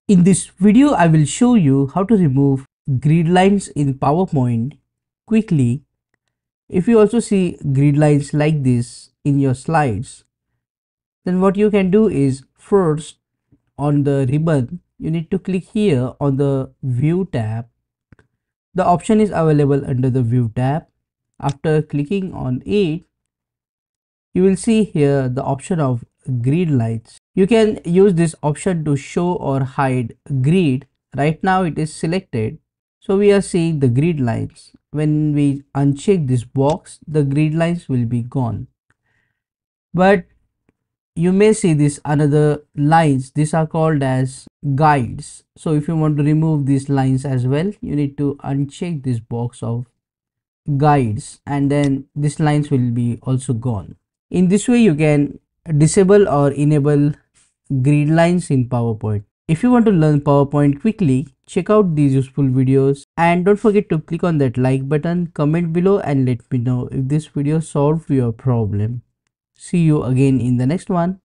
In this video, I will show you how to remove grid lines in PowerPoint quickly. If you also see grid lines like this in your slides, then what you can do is first on the ribbon, you need to click here on the View tab. The option is available under the View tab. After clicking on it, you will see here the option of grid lines. You can use this option to show or hide grid. Right now it is selected, so we are seeing the grid lines. When we uncheck this box, the grid lines will be gone. But you may see this another lines. These are called as guides. So if you want to remove these lines as well, you need to uncheck this box of guides, and then these lines will be also gone. In this way, you can disable or enable grid lines in PowerPoint. If you want to learn PowerPoint quickly, check out these useful videos and don't forget to click on that like button, comment below and let me know if this video solved your problem. See you again in the next one.